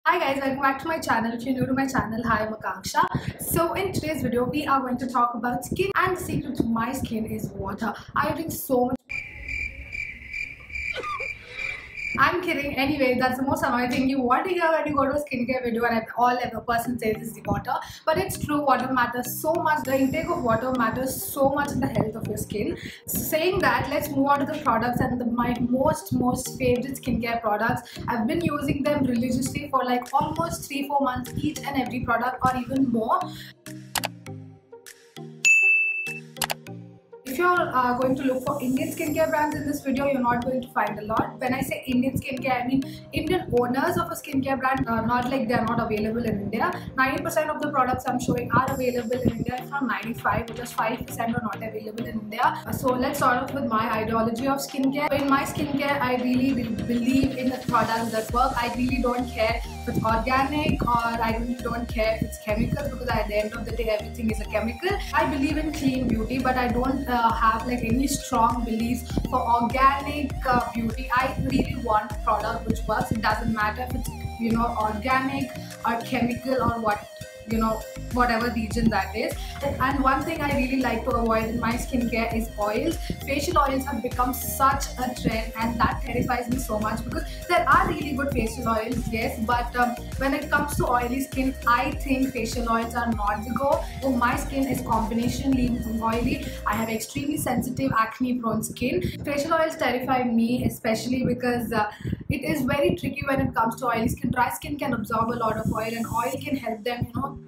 Hi guys, welcome back to my channel. If you're new to my channel, hi, I'm Akanksha. So in today's video, we are going to talk about skin, and the secret to my skin is water. I drink so much. I'm kidding. Anyway, that's the most annoying thing you want to hear when you go to a skincare video and all ever person says is the water. But it's true, water matters so much. The intake of water matters so much in the health of your skin. Saying that, let's move on to the products and my most favorite skincare products. I've been using them religiously for like almost 3-4 months each and every product, or even more. If you're going to look for Indian skincare brands in this video, you're not going to find a lot. When I say Indian skincare, I mean Indian owners of a skincare brand, not like they're not available in India. 90% of the products I'm showing are available in India. If not 95, just 5% are not available in India. So let's start off with my ideology of skincare. In my skincare, I really believe in the products that work. I really don't care if it's organic, or I really don't care if it's chemical, because at the end of the day, everything is a chemical. I believe in clean beauty, but I don't have like any strong beliefs for organic beauty. I really want a product which works. It doesn't matter if it's organic or chemical or whatever region that is. And one thing I really like to avoid in my skincare is oils. Facial oils have become such a trend, and that terrifies me so much, because there are really good facial oils, yes, but when it comes to oily skin, I think facial oils are not the go. So my skin is combinationally oily. I have extremely sensitive acne prone skin. Facial oils terrify me, especially because it is very tricky when it comes to oily skin. Dry skin can absorb a lot of oil, and oil can help them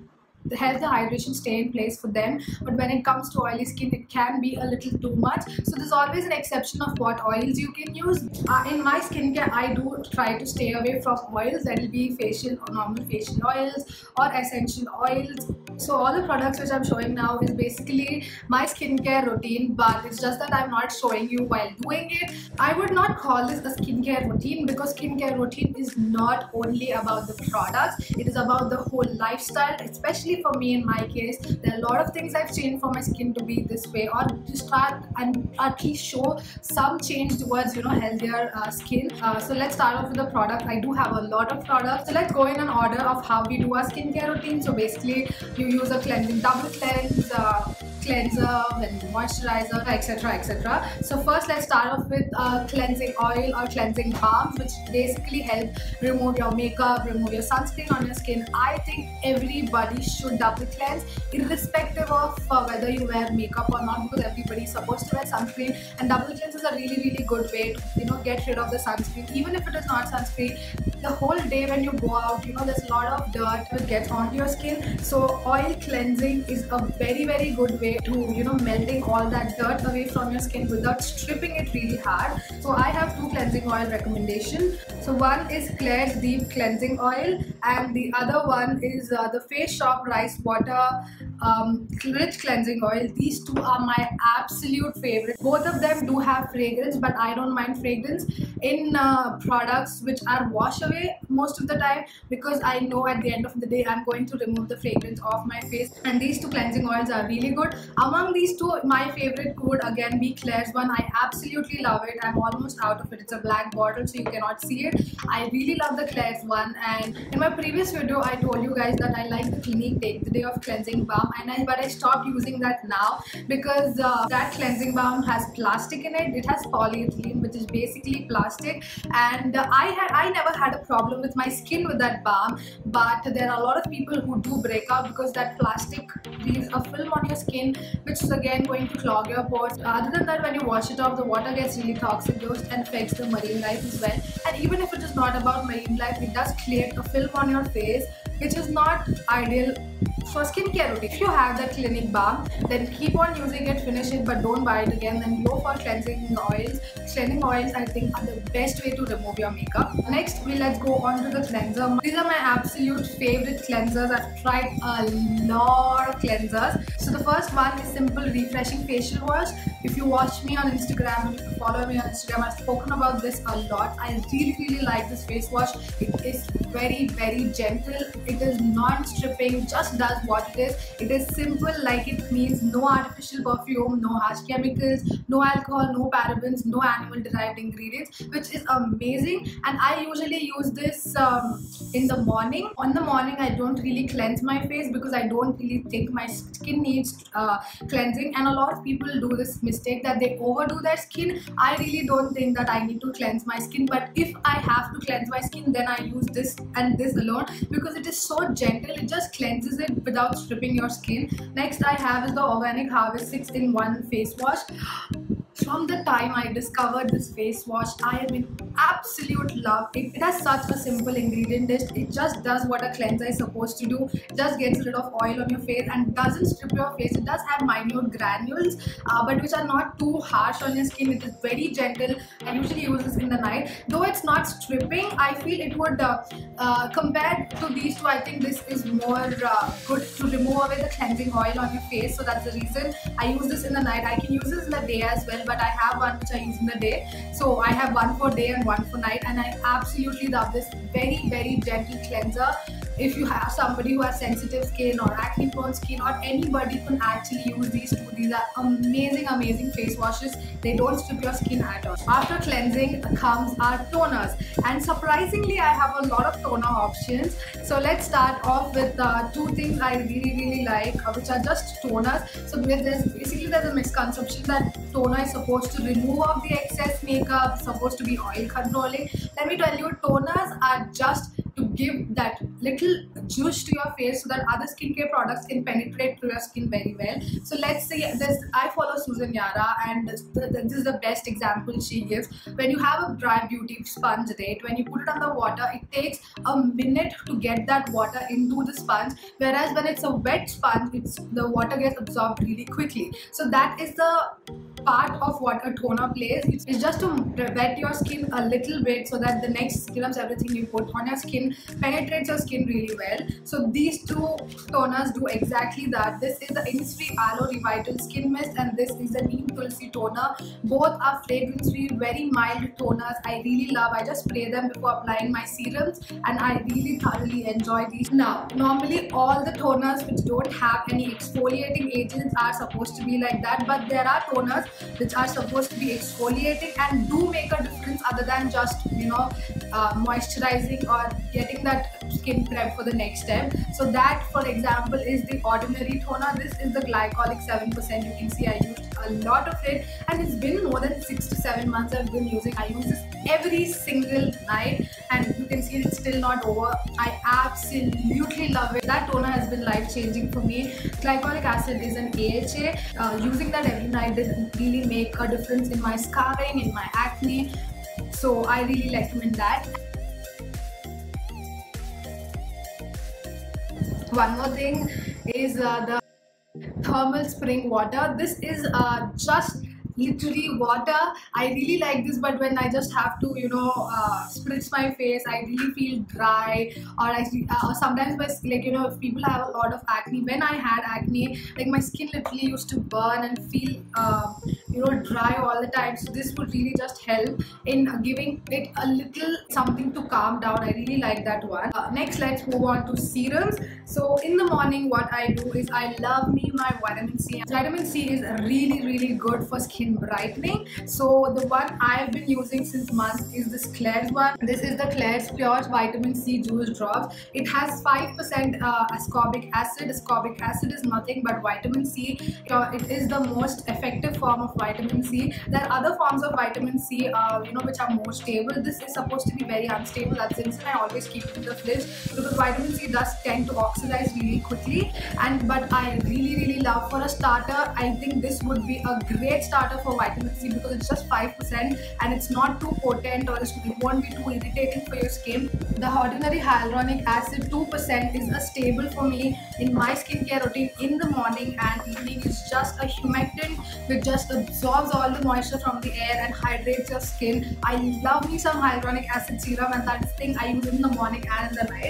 help the hydration stay in place for them. But when it comes to oily skin, it can be a little too much. So there's always an exception of what oils you can use. In my skincare, I do try to stay away from oils. That will be facial or normal facial oils or essential oils. So all the products which I'm showing now is basically my skincare routine, but it's just that I'm not showing you while doing it. I would not call this a skincare routine, because skincare routine is not only about the products, it is about the whole lifestyle. Especially for me, in my case, there are a lot of things I've changed for my skin to be this way, or to start and at least show some change towards healthier skin. So let's start off with the product. I do have a lot of products, so let's go in an order of how we do our skincare routine. So basically, you use a cleansing double cleanse, cleanser, then moisturizer, etc. So first, let's start off with cleansing oil or cleansing balm, which basically help remove your makeup, remove your sunscreen on your skin. I think everybody should double cleanse, irrespective of whether you wear makeup or not, because everybody is supposed to wear sunscreen, and double cleanse is a really good way to get rid of the sunscreen. Even if it is not sunscreen, the whole day when you go out, there's a lot of dirt that gets onto your skin. So oil cleansing is a very good way to melting all that dirt away from your skin without stripping it really hard. So I have two cleansing oil recommendations. So one is Klairs Deep Cleansing Oil, and the other one is the Face Shop Rice Water Rich Cleansing Oil. These two are my absolute favorite. Both of them do have fragrance, but I don't mind fragrance in products which are wash away most of the time, because I know at the end of the day I'm going to remove the fragrance off my face, and these two cleansing oils are really good. Among these two, my favorite would again be Klairs one. I absolutely love it. I'm almost out of it. It's a black bottle, so you cannot see it. I really love the Klairs one, and in my previous video I told you guys that I like the Clinique Take the Day of Cleansing Balm, but I stopped using that now, because that cleansing balm has plastic in it. It has polyethylene, which is basically plastic, and I never had a problem with my skin with that balm, but there are a lot of people who do break out because that plastic leaves a film on your skin, which is again going to clog your pores. Other than that, when you wash it off, the water gets really toxic and affects the marine life as well. And even if it is not about marine life, it does create a film on your face, which is not ideal for skincare routine. If you have that Clinique balm, then keep on using it, finish it, but don't buy it again. Then go for cleansing oils. Cleansing oils, I think, are the best way to remove your makeup. Next, let's go on to the cleanser. These are my absolute favorite cleansers. I've tried a lot of cleansers. So the first one is Simple Refreshing Facial Wash. If you watch me on Instagram, if you follow me on Instagram, I've spoken about this a lot. I really like this face wash. It is very gentle. It is non-stripping, just does what it is. It is simple, like it means no artificial perfume, no harsh chemicals, no alcohol, no parabens, no animal derived ingredients, which is amazing. And I usually use this in the morning. On the morning I don't really cleanse my face because I don't really think my skin needs cleansing, and a lot of people do this mistake that they overdo their skin. I really don't think that I need to cleanse my skin, but if I have to cleanse my skin, then I use this and this alone because it is so gentle. It just cleanses it without stripping your skin. Next I have is the Organic Harvest 6-in-1 face wash. From the time I discovered this face wash, I am in absolute love. It has such a simple ingredient list. It just does what a cleanser is supposed to do. It just gets rid of oil on your face and doesn't strip your face. It does have minute granules, but which are not too harsh on your skin. It is very gentle. I usually use this in the night. Though it's not stripping, I feel it would, compared to these two, I think this is more good to remove away the cleansing oil on your face. So that's the reason I use this in the night. I can use this in the day as well, but I have one which I use in the day. So I have one for day and one for night, and I absolutely love this. Very gentle cleanser. If you have somebody who has sensitive skin or acne prone skin, or anybody can actually use these two. These are amazing face washes. They don't strip your skin at all. After cleansing comes our toners, and surprisingly I have a lot of toner options. So let's start off with two things I really like, which are just toners. So there's a misconception that toner is supposed to remove off the excess makeup, supposed to be oil controlling. Let me tell you, toners are just to give that little juice to your face so that other skincare products can penetrate through your skin very well. So let's say this, I follow Susan Yara, and this is the best example she gives. When you have a dry beauty sponge, right, when you put it on the water, it takes a minute to get that water into the sponge, whereas when it's a wet sponge, the water gets absorbed really quickly. So that is the part of what a toner plays. It's just to wet your skin a little bit so that the next serums, everything you put on your skin penetrates your skin really well. So these two toners do exactly that. This is the Innisfree Aloe Revital Skin Mist, and this is the Neem Tulsi Toner. Both are fragrance free, very mild toners. I really love. I just spray them before applying my serums, and I really thoroughly enjoy these. Now, normally all the toners which don't have any exfoliating agents are supposed to be like that, but there are toners which are supposed to be exfoliating and do make a difference other than just, moisturizing or getting that skin prep for the next step. So that, for example, is the Ordinary Toner. This is the glycolic 7%. You can see I used a lot of it, and it's been more than 6 to 7 months I've been using. I use this every single night, and you can see it's still not over. I absolutely love it. That toner has been life-changing for me. Glycolic acid is an AHA. Using that every night did really make a difference in my scarring, in my acne. So I really recommend that. One more thing is the thermal spring water. This is just literally water. I really like this, but when I just have to, spritz my face, I really feel dry, or sometimes if people have a lot of acne. When I had acne, like my skin literally used to burn and feel dry all the time. So this would really just help in giving it a little something to calm down. I really like that one. Next, let's move on to serums. So in the morning, what I do is I love me my vitamin C. Vitamin C is really good for skin brightening. So the one I've been using since months is this Klairs one. This is the Klairs Pure Vitamin C Juice Drops. It has 5% ascorbic acid. Ascorbic acid is nothing but vitamin C. It is the most effective form of vitamin C. There are other forms of vitamin C, which are more stable. This is supposed to be very unstable. That's the reason I always keep it in the fridge, because vitamin C does tend to oxidize really quickly. But I really love, for a starter, I think this would be a great starter for vitamin C, because it's just 5% and it's not too potent, or it won't be too irritating for your skin. The Ordinary Hyaluronic Acid 2% is a staple for me in my skincare routine in the morning and evening. It's just a humectant which just absorbs all the moisture from the air and hydrates your skin. I love me some hyaluronic acid serum, and that's the thing I use in the morning and in the night. I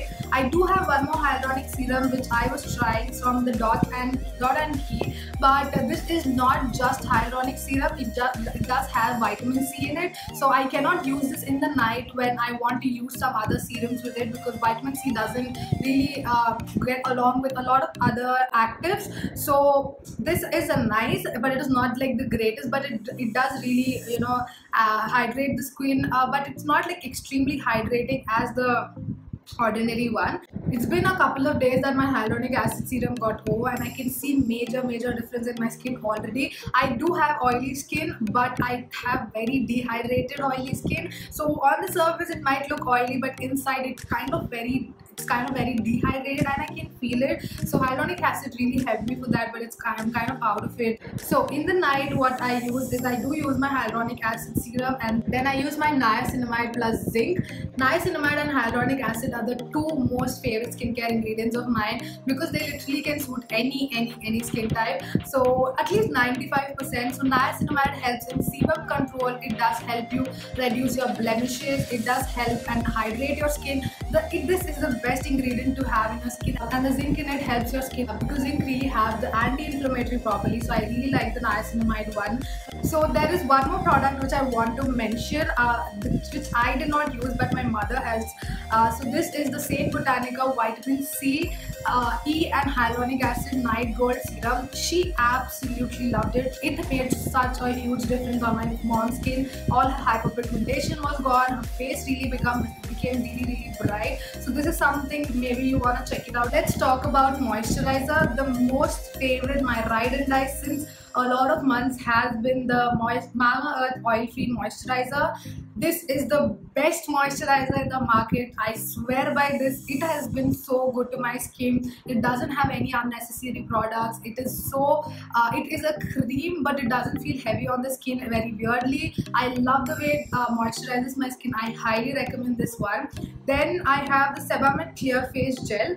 I do have one more hyaluronic serum which I was trying from the Dot and Key, but this is not just hyaluronic serum. It does have vitamin C in it, so I cannot use this in the night when I want to use some other serums with it, because vitamin C doesn't really get along with a lot of other actives. So this is a nice, but it is not like the greatest, but it does really, you know, hydrate the skin, but it's not like extremely hydrating as the ordinary one. It's been a couple of days that my hyaluronic acid serum got over, and I can see major difference in my skin already. I do have oily skin, but I have very dehydrated oily skin, so on the surface it might look oily, but inside it's kind of very dehydrated, and I can feel it. So hyaluronic acid really helped me for that, but I'm kind of out of it. So in the night, what I use is I do use my hyaluronic acid serum, and then I use my niacinamide plus zinc. Niacinamide and hyaluronic acid are the two most favorite skincare ingredients of mine, because they literally can suit any skin type. So at least 95%. So niacinamide helps in sebum control. It does help you reduce your blemishes. It does help and hydrate your skin. This is the best ingredient to have in your skin, and the zinc in it helps your skin because zinc really have the anti-inflammatory property. So I really like the niacinamide one. So there is one more product which I want to mention, which I did not use but my mother has. So this is the Saint Botanica vitamin C, E and hyaluronic acid night gold serum. She absolutely loved it. It made such a huge difference on my mom's skin. All her hyperpigmentation was gone. Her face really became really bright. So this is something maybe you want to check it out. Let's talk about moisturizer. The most favorite, my ride and die since a lot of months has been the Mamaearth Oil Free Moisturizer. This is the best moisturizer in the market. I swear by this. It has been so good to my skin. It doesn't have any unnecessary products. It is it is a cream, but it doesn't feel heavy on the skin very weirdly. I love the way it moisturizes my skin. I highly recommend this one. Then I have the Sebamed Clear Face Gel.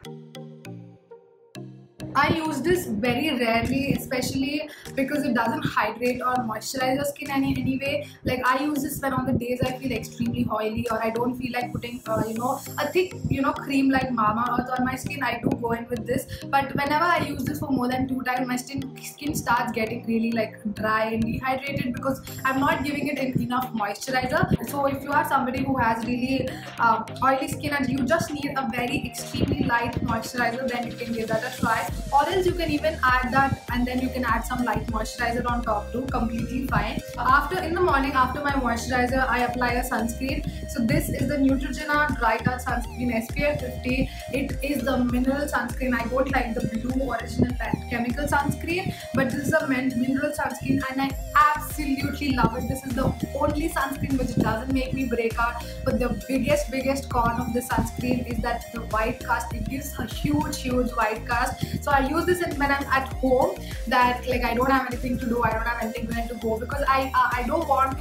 I use this very rarely, especially because it doesn't hydrate or moisturize your skin anyway. Like I use this when on the days I feel extremely oily or I don't feel like putting a thick cream like Mamaearth on my skin. I do go in with this, but whenever I use this for more than 2 times, my skin starts getting really like dry and dehydrated because I'm not giving it enough moisturizer. So if you are somebody who has really oily skin and you just need a very extremely light moisturizer, then you can give that a try. Or else you can even add that and then you can add some light moisturizer on top too, completely fine. In the morning after my moisturizer, I apply a sunscreen. So this is the Neutrogena Dry Touch Sunscreen SPF 50. It is the mineral sunscreen. I don't like the blue original chemical sunscreen, but this is a mineral sunscreen and I absolutely love it. This is the only sunscreen which doesn't make me break out. But the biggest con of this sunscreen is that the white cast. It gives a huge white cast. So I use this when I'm at home, that like I don't have anything to do, I don't have anything to go, because I don't want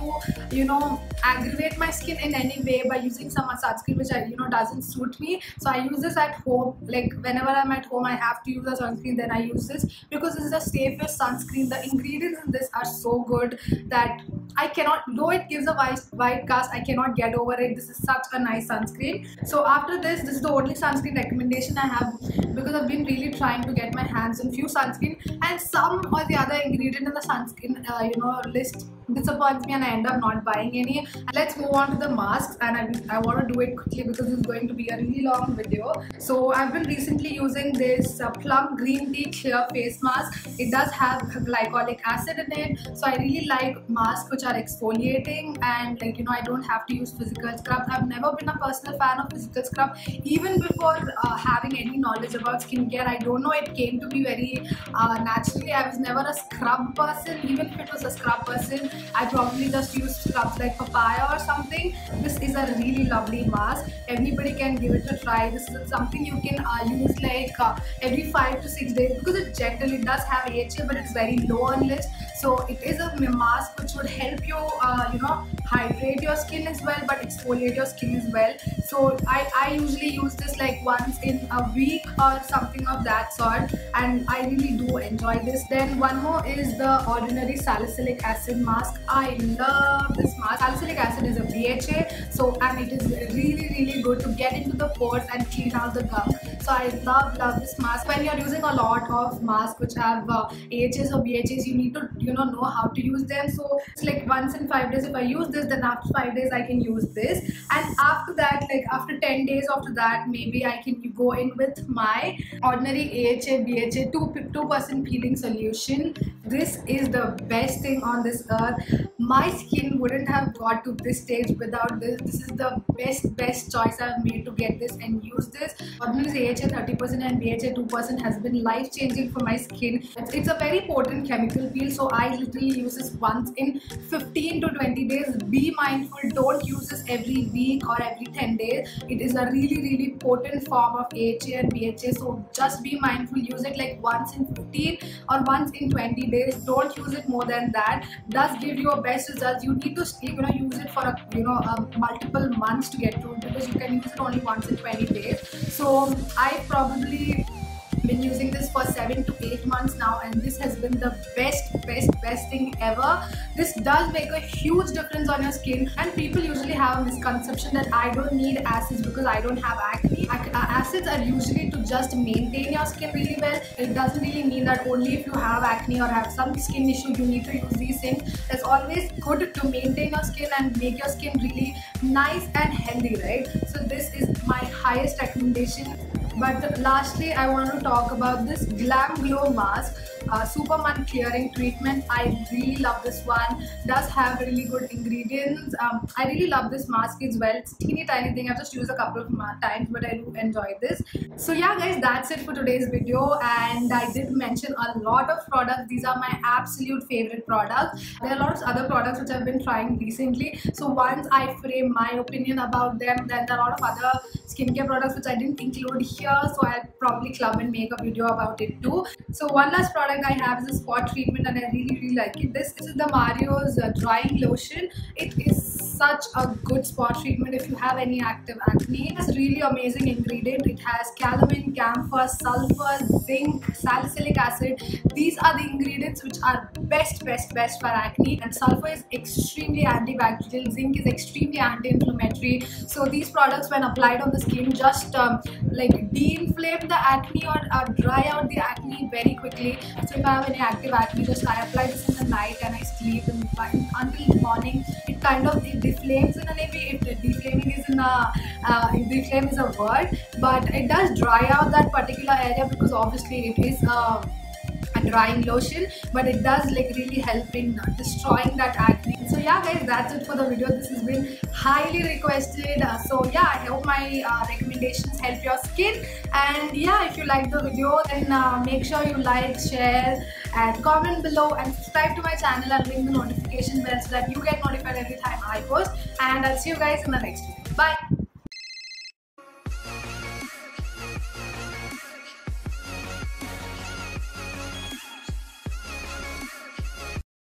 to aggravate my skin in any way by using some sunscreen which doesn't suit me. So I use this at home. Like whenever I'm at home I have to use a sunscreen, then I use this because this is the safest sunscreen. The ingredients in this are so good that I cannot, though it gives a white cast, I cannot get over it. This is such a nice sunscreen. So after this is the only sunscreen recommendation I have, because I've been really trying to get my hands on few sunscreen, and some or the other ingredient in the sunscreen list disappoints me and I end up not buying any. Let's move on to the masks, and I want to do it quickly because it's going to be a really long video. So I've been recently using this Plum Green Tea Clear Face Mask. It does have glycolic acid in it, so I really like masks which are exfoliating and I don't have to use physical scrub. I've never been a personal fan of physical scrub. Even before having any knowledge about skincare, I don't know, it came to me very naturally. I was never a scrub person. Even if it was a scrub person, I probably just use scrubs like papaya or something. This is a really lovely mask. Everybody can give it a try. This is something you can use like every 5 to 6 days, because it's gentle. It does have AHA, but it's very low on list. So it is a mask which would help help you hydrate your skin as well, but exfoliate your skin as well. So I usually use this like once in a week or something of that sort, and I really do enjoy this. Then one more is the Ordinary Salicylic Acid Mask. I love this mask. Salicylic acid is a BHA, so and it is really good to get into the pores and clean out the gunk. So I love this mask. When you're using a lot of masks which have AHAs or BHAs, you need to know how to use them. So it's like once in 5 days if I use this, then after 5 days I can use this, and after that, like after 10 days after that, maybe I can go in with my Ordinary AHA BHA 2% peeling solution. This is the best thing on this earth. My skin wouldn't have got to this stage without this. This is the best choice I've made to get this and use this. Ordinary AHA 30% and BHA 2% has been life changing for my skin. It's a very potent chemical peel, so I literally use this once in 15 to 20 days. Be mindful, don't use this every week or every 10 days. It is a really potent form of AHA and BHA, so just be mindful. Use it like once in 15 or once in 20 days. Don't use it more than that. Does give you a best results. You need to use it for multiple months to get to it, because you can use it only once in 20 days. So I probably been using this for 7 to 8 months now, and this has been the best thing ever. This does make a huge difference on your skin, and people usually have a misconception that I don't need acids because I don't have acne. Acids are usually to just maintain your skin really well. It doesn't really mean that only if you have acne or have some skin issue you need to use these things. It's always good to maintain your skin and make your skin really nice and healthy, right? So this is my highest recommendation. But lastly, I want to talk about this Glam Glow Mask, Superman Clearing Treatment. I really love this one. Does have really good ingredients. I really love this mask as well. It's a teeny tiny thing. I've just used a couple of times, but I do enjoy this. So yeah guys, that's it for today's video, and I did mention a lot of products. These are my absolute favorite products. There are a lot of other products which I've been trying recently. So once I frame my opinion about them, then there are a lot of other skincare products which I didn't include here, so I'll probably club and make a video about it too. So one last product I have is a spot treatment, and I really like it. This is the Mario's drying lotion. It is such a good spot treatment if you have any active acne. It has really amazing ingredient. It has calamine, camphor, sulfur, zinc, salicylic acid. These are the ingredients which are best for acne. And sulfur is extremely antibacterial. Zinc is extremely anti-inflammatory. So these products, when applied on the skin, just like de-inflame the acne or dry out the acne very quickly. So if I have any active acne, just I apply this in the night and I sleep, and until the morning it kind of deflames in a way. If deflaming is deflame is a word, but it does dry out that particular area, because obviously it is a drying lotion, but it does like really help in destroying that acne. So yeah guys, that's it for the video. This has been highly requested, so yeah, I hope my recommendations help your skin. And yeah, if you like the video, then make sure you like, share and comment below, and subscribe to my channel and ring the notification bell so that you get notified every time I post. And I'll see you guys in the next video.